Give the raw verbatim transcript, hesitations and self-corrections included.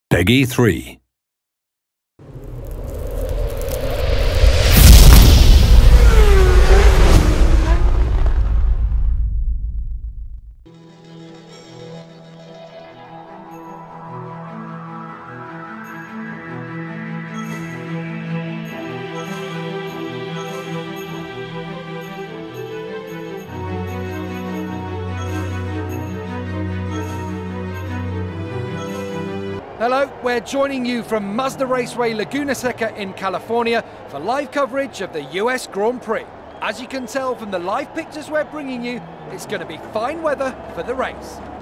Peggy three. Hello, we're joining you from Mazda Raceway Laguna Seca in California for live coverage of the U S Grand Prix. As you can tell from the live pictures we're bringing you, it's going to be fine weather for the race.